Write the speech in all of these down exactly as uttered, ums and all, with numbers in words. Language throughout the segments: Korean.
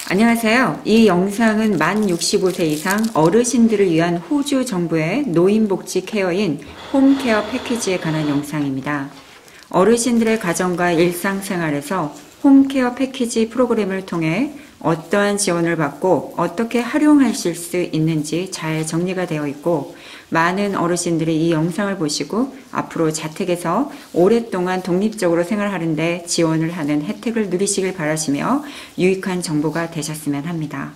안녕하세요. 이 영상은 만 육십오 세 이상 어르신들을 위한 호주 정부의 노인복지 케어인 홈케어 패키지에 관한 영상입니다. 어르신들의 가정과 일상생활에서 홈케어 패키지 프로그램을 통해 어떠한 지원을 받고 어떻게 활용하실 수 있는지 잘 정리가 되어 있고, 많은 어르신들이 이 영상을 보시고 앞으로 자택에서 오랫동안 독립적으로 생활하는데 지원을 하는 혜택을 누리시길 바라시며 유익한 정보가 되셨으면 합니다.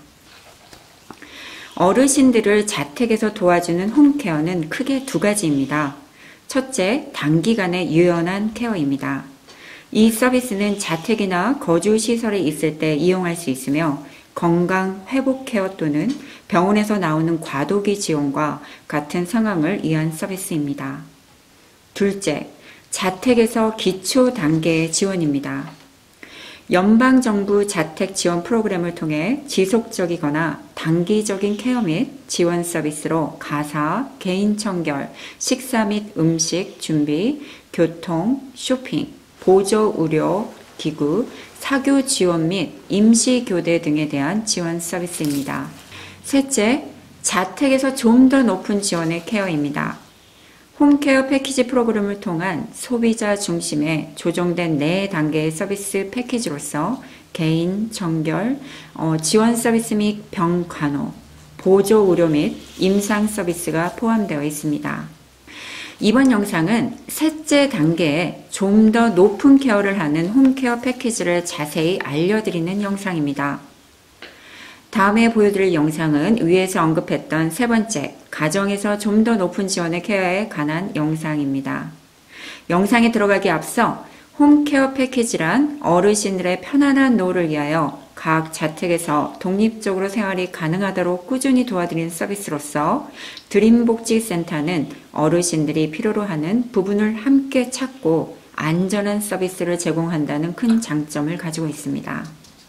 어르신들을 자택에서 도와주는 홈케어는 크게 두 가지입니다. 첫째, 단기간의 유연한 케어입니다. 이 서비스는 자택이나 거주시설에 있을 때 이용할 수 있으며, 건강 회복 케어 또는 병원에서 나오는 과도기 지원과 같은 상황을 위한 서비스입니다. 둘째, 자택에서 기초 단계의 지원입니다. 연방정부 자택 지원 프로그램을 통해 지속적이거나 단기적인 케어 및 지원 서비스로 가사, 개인 청결, 식사 및 음식 준비, 교통, 쇼핑, 보조 의료, 기구, 사교 지원 및 임시 교대 등에 대한 지원 서비스입니다. 셋째, 자택에서 좀 더 높은 지원의 케어입니다. 홈케어 패키지 프로그램을 통한 소비자 중심의 조정된 네 단계의 서비스 패키지로서 개인, 청결, 어, 지원 서비스 및 병간호, 보조 의료 및 임상 서비스가 포함되어 있습니다. 이번 영상은 셋째 단계에 좀 더 높은 케어를 하는 홈케어 패키지를 자세히 알려드리는 영상입니다. 다음에 보여드릴 영상은 위에서 언급했던 세 번째, 가정에서 좀 더 높은 지원의 케어에 관한 영상입니다. 영상에 들어가기 앞서 홈케어 패키지란 어르신들의 편안한 노후를 위하여 각 자택에서 독립적으로 생활이 가능하도록 꾸준히 도와드리는 서비스로서, 드림복지센터는 어르신들이 필요로 하는 부분을 함께 찾고 안전한 서비스를 제공한다는 큰 장점을 가지고 있습니다.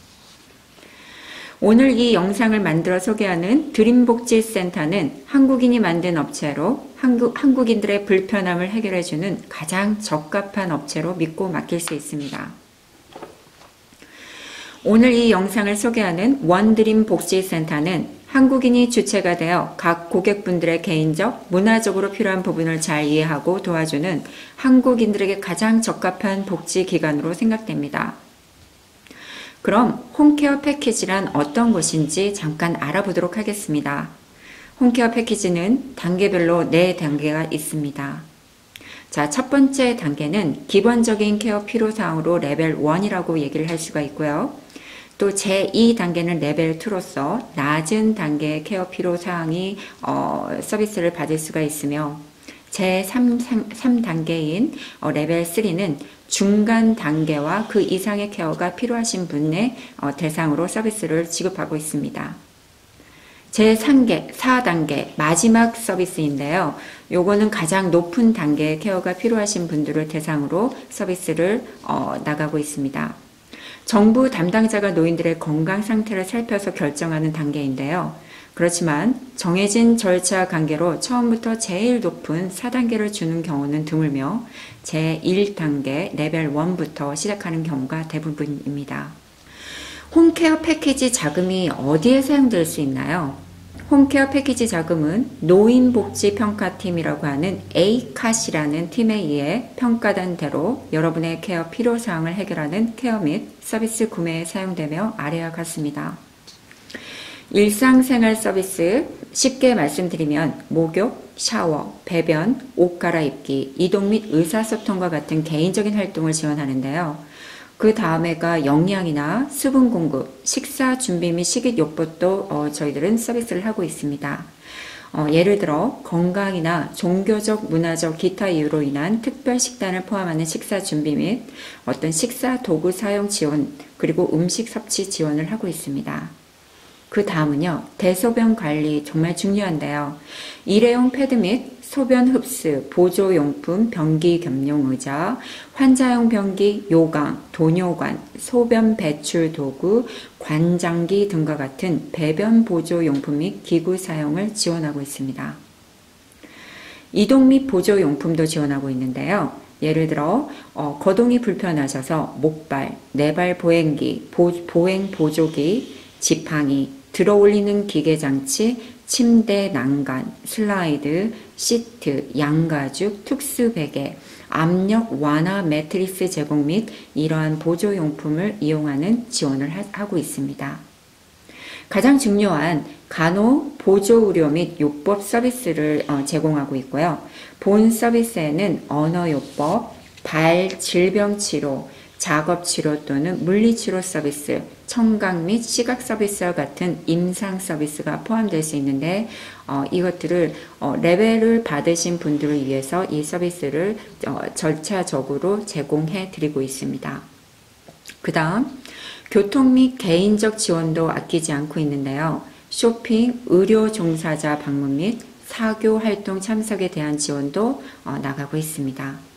오늘 이 영상을 만들어 소개하는 드림복지센터는 한국인이 만든 업체로 한국, 한국인들의 불편함을 해결해주는 가장 적합한 업체로 믿고 맡길 수 있습니다. 오늘 이 영상을 소개하는 원드림 복지센터는 한국인이 주체가 되어 각 고객분들의 개인적, 문화적으로 필요한 부분을 잘 이해하고 도와주는 한국인들에게 가장 적합한 복지기관으로 생각됩니다. 그럼 홈케어 패키지란 어떤 것인지 잠깐 알아보도록 하겠습니다. 홈케어 패키지는 단계별로 네 단계가 있습니다. 자, 첫 번째 단계는 기본적인 케어 필요사항으로 레벨 일이라고 얘기를 할 수가 있고요. 또 제이 단계는 레벨 이로서 낮은 단계의 케어 필요사항이 어, 서비스를 받을 수가 있으며, 제삼 단계인 어, 레벨 삼는 중간 단계와 그 이상의 케어가 필요하신 분의 어, 대상으로 서비스를 지급하고 있습니다. 제사 단계 마지막 서비스인데요. 요거는 가장 높은 단계의 케어가 필요하신 분들을 대상으로 서비스를 어, 나가고 있습니다. 정부 담당자가 노인들의 건강 상태를 살펴서 결정하는 단계인데요. 그렇지만 정해진 절차 관계로 처음부터 제일 높은 사 단계를 주는 경우는 드물며, 제일 단계 레벨 일부터 시작하는 경우가 대부분입니다. 홈케어 패키지 자금이 어디에 사용될 수 있나요? 홈케어 패키지 자금은 노인복지평가팀이라고 하는 에이캇이라는 팀에 의해 평가된 대로 여러분의 케어 필요사항을 해결하는 케어 및 서비스 구매에 사용되며 아래와 같습니다. 일상생활 서비스, 쉽게 말씀드리면 목욕, 샤워, 배변, 옷 갈아입기, 이동 및 의사소통과 같은 개인적인 활동을 지원하는데요. 그 다음에가 영양이나 수분 공급, 식사 준비 및 식이요법도 어, 저희들은 서비스를 하고 있습니다. 어, 예를 들어 건강이나 종교적, 문화적, 기타 이유로 인한 특별 식단을 포함하는 식사 준비 및 어떤 식사 도구 사용 지원, 그리고 음식 섭취 지원을 하고 있습니다. 그 다음은요, 대소변 관리 정말 중요한데요. 일회용 패드 및 소변 흡수, 보조용품, 변기 겸용 의자, 환자용 변기, 요강, 도뇨관, 소변 배출 도구, 관장기 등과 같은 배변 보조용품 및 기구 사용을 지원하고 있습니다. 이동 및 보조용품도 지원하고 있는데요. 예를 들어 어, 거동이 불편하셔서 목발, 네발 보행기, 보, 보행 보조기, 지팡이, 들어올리는 기계장치, 침대 난간, 슬라이드, 시트, 양가죽, 특수베개, 압력 완화 매트리스 제공 및 이러한 보조용품을 이용하는 지원을 하고 있습니다. 가장 중요한 간호, 보조의료 및 요법 서비스를 제공하고 있고요. 본 서비스에는 언어요법, 발 질병치료, 작업치료 또는 물리치료 서비스, 청각 및 시각 서비스와 같은 임상 서비스가 포함될 수 있는데 어, 이것들을 어, 레벨을 받으신 분들을 위해서 이 서비스를 어, 절차적으로 제공해 드리고 있습니다. 그 다음 교통 및 개인적 지원도 아끼지 않고 있는데요. 쇼핑, 의료 종사자 방문 및 사교 활동 참석에 대한 지원도 어, 나가고 있습니다.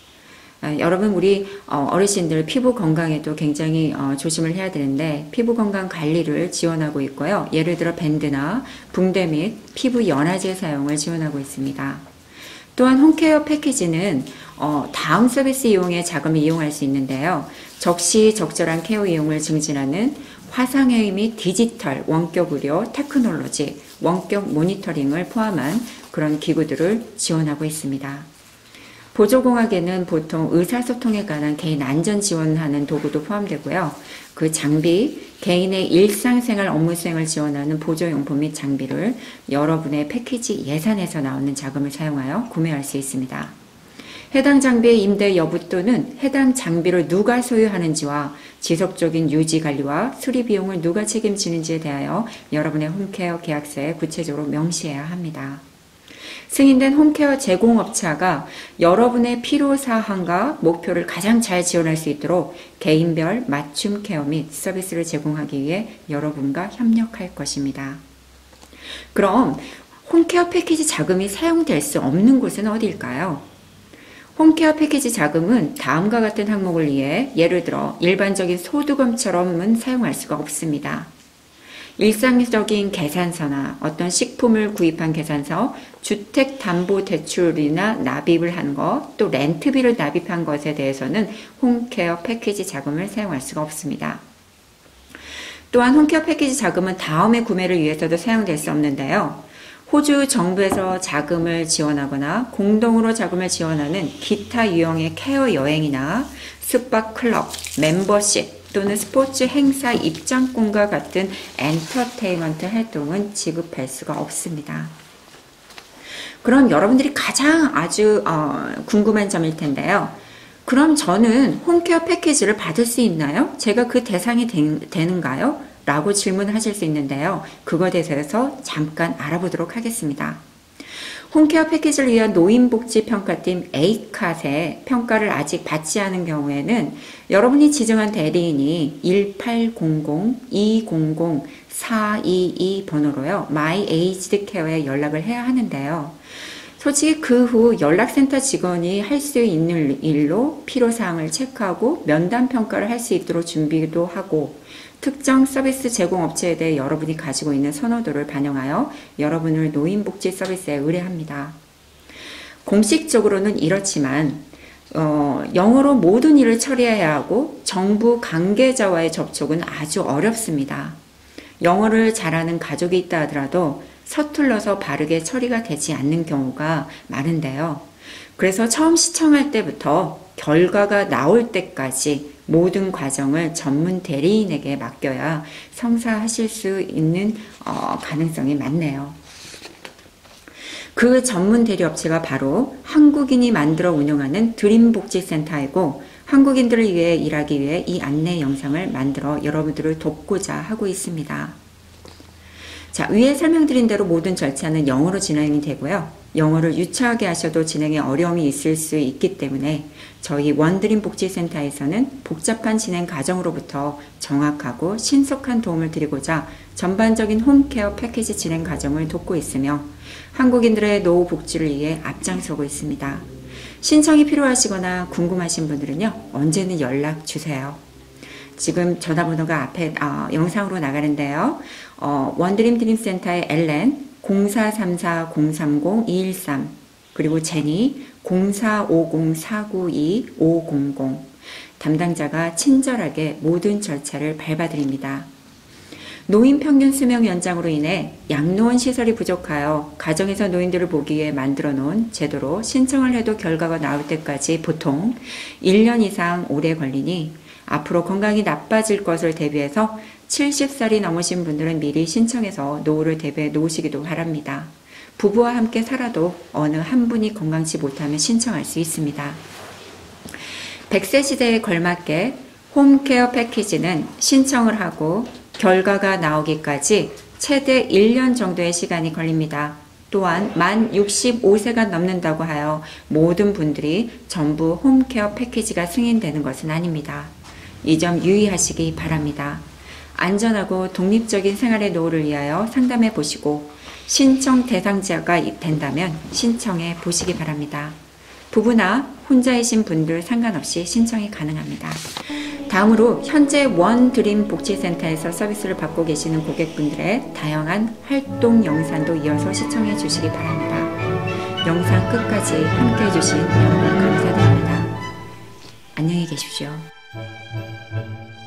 여러분 우리 어르신들 피부 건강에도 굉장히 조심을 해야 되는데 피부 건강 관리를 지원하고 있고요. 예를 들어 밴드나 붕대 및 피부 연화제 사용을 지원하고 있습니다. 또한 홈케어 패키지는 다음 서비스 이용에 자금을 이용할 수 있는데요. 적시적절한 케어 이용을 증진하는 화상회의 및 디지털 원격 의료 테크놀로지, 원격 모니터링을 포함한 그런 기구들을 지원하고 있습니다. 보조공학에는 보통 의사소통에 관한 개인 안전 지원하는 도구도 포함되고요. 그 장비, 개인의 일상생활 업무 수행을 지원하는 보조용품 및 장비를 여러분의 패키지 예산에서 나오는 자금을 사용하여 구매할 수 있습니다. 해당 장비의 임대 여부 또는 해당 장비를 누가 소유하는지와 지속적인 유지 관리와 수리 비용을 누가 책임지는지에 대하여 여러분의 홈케어 계약서에 구체적으로 명시해야 합니다. 승인된 홈케어 제공업체가 여러분의 필요사항과 목표를 가장 잘 지원할 수 있도록 개인별 맞춤 케어 및 서비스를 제공하기 위해 여러분과 협력할 것입니다. 그럼 홈케어 패키지 자금이 사용될 수 없는 곳은 어디일까요? 홈케어 패키지 자금은 다음과 같은 항목을 위해 예를 들어 일반적인 소득금처럼은 사용할 수가 없습니다. 일상적인 계산서나 어떤 식품을 구입한 계산서, 주택담보대출이나 납입을 한 것, 또 렌트비를 납입한 것에 대해서는 홈케어 패키지 자금을 사용할 수가 없습니다. 또한 홈케어 패키지 자금은 다음의 구매를 위해서도 사용될 수 없는데요. 호주 정부에서 자금을 지원하거나 공동으로 자금을 지원하는 기타 유형의 케어 여행이나 스파 클럽, 멤버십, 또는 스포츠 행사 입장권과 같은 엔터테인먼트 활동은 지급할 수가 없습니다. 그럼 여러분들이 가장 아주 어, 궁금한 점일 텐데요. 그럼 저는 홈케어 패키지를 받을 수 있나요? 제가 그 대상이 되, 되는가요? 라고 질문을 하실 수 있는데요. 그것에 대해서 잠깐 알아보도록 하겠습니다. 홈케어 패키지를 위한 노인복지평가팀 에이캇의 평가를 아직 받지 않은 경우에는 여러분이 지정한 대리인이 일팔공공 이공공 사이이 번호로요. My Aged Care에 연락을 해야 하는데요. 솔직히 그 후 연락센터 직원이 할 수 있는 일로 필요사항을 체크하고 면담평가를 할 수 있도록 준비도 하고 특정 서비스 제공 업체에 대해 여러분이 가지고 있는 선호도를 반영하여 여러분을 노인복지 서비스에 의뢰합니다. 공식적으로는 이렇지만 어, 영어로 모든 일을 처리해야 하고 정부 관계자와의 접촉은 아주 어렵습니다. 영어를 잘하는 가족이 있다 하더라도 서툴러서 바르게 처리가 되지 않는 경우가 많은데요. 그래서 처음 시청할 때부터 결과가 나올 때까지 모든 과정을 전문 대리인에게 맡겨야 성사하실 수 있는 어, 가능성이 많네요. 그 전문 대리업체가 바로 한국인이 만들어 운영하는 드림복지센터이고 한국인들을 위해 일하기 위해 이 안내 영상을 만들어 여러분들을 돕고자 하고 있습니다. 자, 위에 설명드린 대로 모든 절차는 영어로 진행이 되고요. 영어를 유창하게 하셔도 진행에 어려움이 있을 수 있기 때문에 저희 원드림 복지센터에서는 복잡한 진행 과정으로부터 정확하고 신속한 도움을 드리고자 전반적인 홈케어 패키지 진행 과정을 돕고 있으며 한국인들의 노후 복지를 위해 앞장서고 있습니다. 신청이 필요하시거나 궁금하신 분들은요, 언제든 연락 주세요. 지금 전화번호가 앞에 어, 영상으로 나가는데요. 어, 원드림 드림센터의 엘렌 공사삼사 공삼공 이일삼 그리고 제니 공사오공 사구이 오공공 담당자가 친절하게 모든 절차를 밟아드립니다. 노인 평균 수명 연장으로 인해 양로원 시설이 부족하여 가정에서 노인들을 보기 위해 만들어 놓은 제도로 신청을 해도 결과가 나올 때까지 보통 일 년 이상 오래 걸리니 앞으로 건강이 나빠질 것을 대비해서 칠십 살이 넘으신 분들은 미리 신청해서 노후를 대비해 놓으시기도 바랍니다. 부부와 함께 살아도 어느 한 분이 건강치 못하면 신청할 수 있습니다. 백 세 시대에 걸맞게 홈케어 패키지는 신청을 하고 결과가 나오기까지 최대 일 년 정도의 시간이 걸립니다. 또한 만 육십오 세가 넘는다고 하여 모든 분들이 전부 홈케어 패키지가 승인되는 것은 아닙니다. 이 점 유의하시기 바랍니다. 안전하고 독립적인 생활의 노후를 위하여 상담해 보시고 신청 대상자가 된다면 신청해 보시기 바랍니다. 부부나 혼자이신 분들 상관없이 신청이 가능합니다. 다음으로 현재 원드림 복지센터에서 서비스를 받고 계시는 고객분들의 다양한 활동 영상도 이어서 시청해 주시기 바랍니다. 영상 끝까지 함께 해주신 여러분 감사드립니다. 안녕히 계십시오.